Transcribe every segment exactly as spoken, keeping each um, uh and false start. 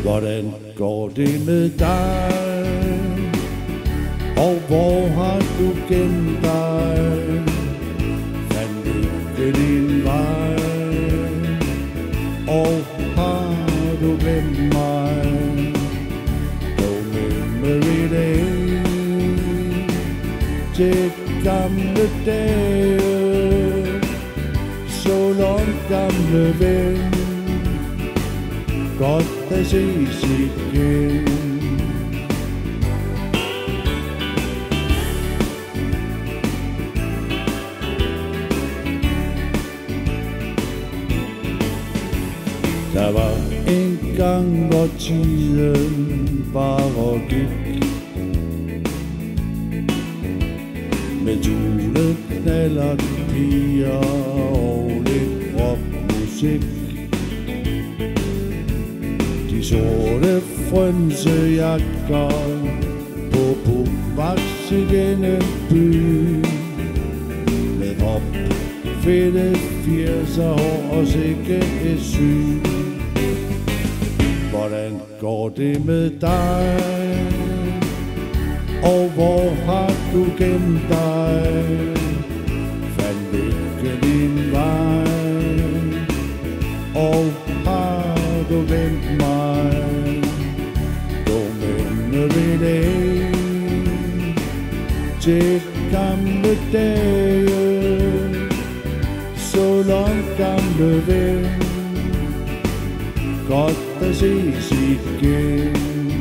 Hvordan går det med dig? Og hvor har du gemt dig? Fandt ikke din vej? Og har du glemt mig? No memory day til gamle dage. Så langt gamle ven, godt at ses igen. Der var en gang, hvor tiden bare gik, med juleknaller, piger og lidt rockmusik. De sorte frynsejakker på Buvaks i denne by, med hop, fedte firser og sikke et syn. Hvordan går det med dig? Og hvor har du gemt dig? Fandt ikke din vej? Og har du glemt mig? Du memory day til gamle dage. Så langt gamle ven, godt at ses igen.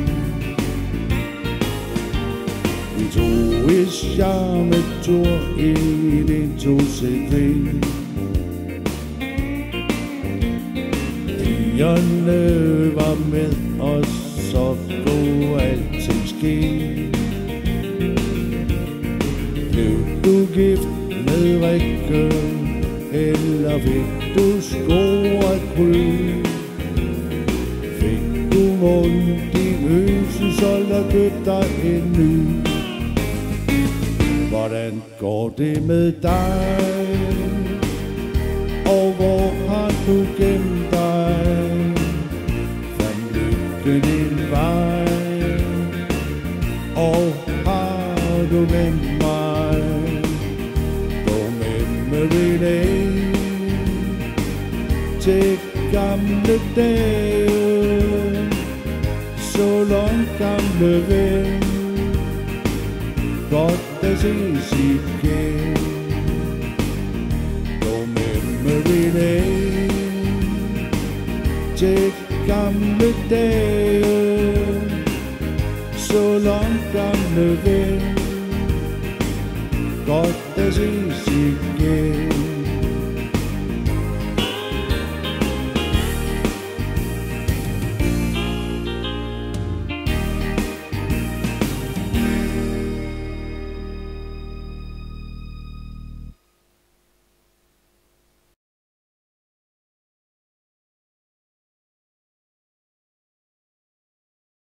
Vi tog i charmetur i din to C V. Pigerne var med os, så kunne alting ske. Blev du gift med Rikke, eller fik du sko at krybe? Fik du ondt i øsen, så lad køb dig en ny. Hvordan går det med dig? Og hvor har du gemt dig? Fandt lykke din vej? Og har du glemt mig? Go memory day til gamle dage. Så langt gamle ven, godt at ses igen. No memory day til gamle dage. Så langt gamle ven, godt at ses igen.